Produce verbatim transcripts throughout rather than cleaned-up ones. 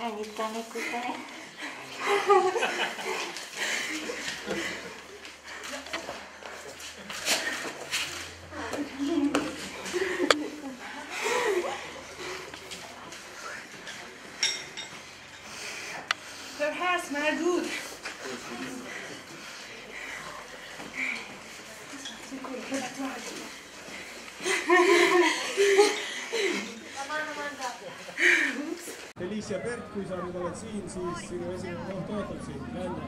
Äänittää nikuttani. Her hair smells good. Felicia Bert, kui sa nüüd oled siin, siis sinu esimene koht ootab sind. Ländra.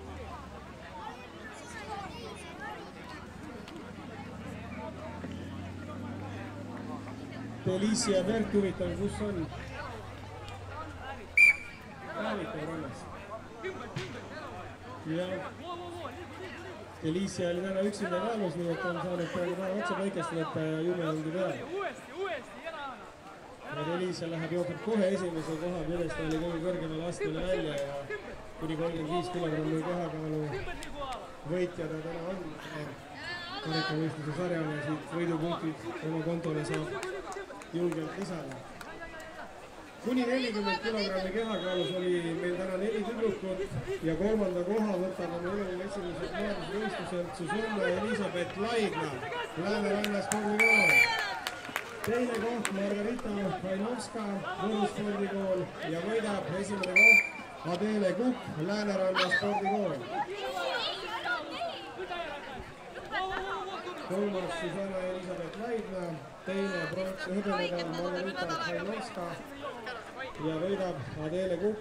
Felicia Bert, huvitav, kus on? Päevitav rannas. Ja Felicia oli täna üksinda kaalus, nii et on saanud praegu päeva otsa päikest võtta ja jumelundi peale. Felicia läheb jookseb kohe esimese koha üles, ta oli kõige kõrgemale astmele välja ja kuni kolmkümmend viis kilogrammi kehakaalu võitja ta täna on. Karikavõistluse sarjale siit võidupunktid oma kontole saab julgelt lisada. Kuni nelikümmend kilogrammi kehakaalus oli meil täna neli tüdrukut ja kolmanda koha võtab oma elu esimesed maadusvõistluselt Susanna Elisabeth Laidna, Lääneranna spordikool. Teine koht Margarita Hainovska, Võru spordikool ja võidab esimene koht Adele Kukk, Lääneranna spordikool. Kolmas Susanna Elisabeth Laidna, teine pronks hõbemedal Margarita Hainovska ja võidab Adele Kukk.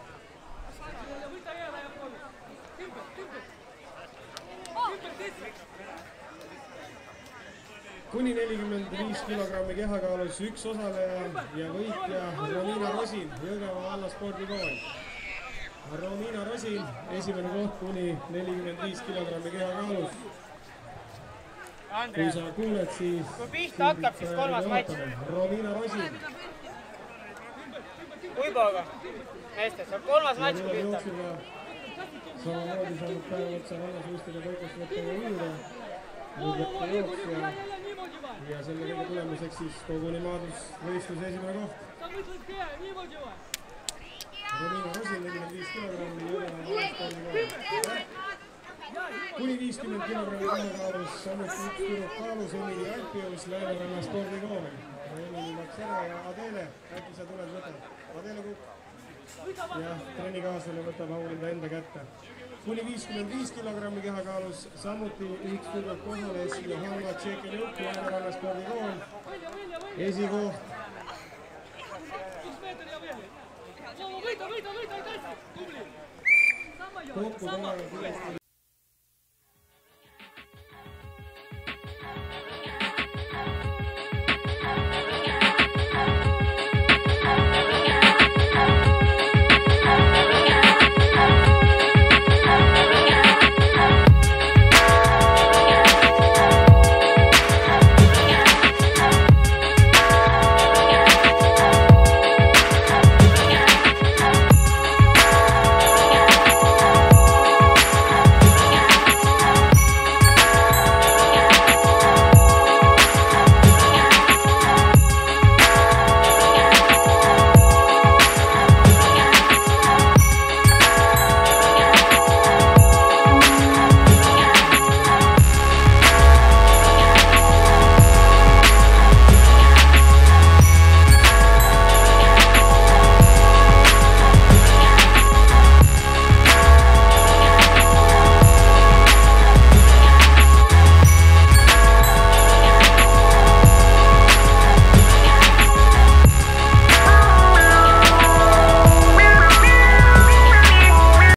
Kuni nelikümmend viis kilogrammi kehakaalus üks osaleja ja võitja Romina Rosin, Jõgeva valla spordikool. Romina Rosin, esimene koht kuni nelikümmend viis kilogrammi kehakaalus. Kui sa kuuled, siis... Kui pihta hakkab, siis kolmas matš. Romina Rosin. Kui pooga? Meeste, see on kolmas matš, kui pihta. Samamoodi saanud päeva otsa rannasuistele toikust võtta ja ujuda. Nüüd võtta jooks ja... ja selle kõige tulemuseks siis koguni maadlusvõistluse esimene koht. Romina Rosin, nelikümmend viis kilogrammi, Jõgeva valla spordikool. Kuni viiskümmend kilogrammi kehakaalus, samuti üks tüdruk kaalus, Emili Alpius, Lääneranna spordikool. Emili läks ära ja Adele, äkki sa tuled võtad. Adele Kukk. Ja trennikaaslane võtab auhinda enda kätte. Kuni viiskümmend viis kilogrammi kehakaalus, samuti üks tüdruk osales Johanna Tšekenjuk, Lääneranna spordikool. Esikoht. Kokku tänaga kindlasti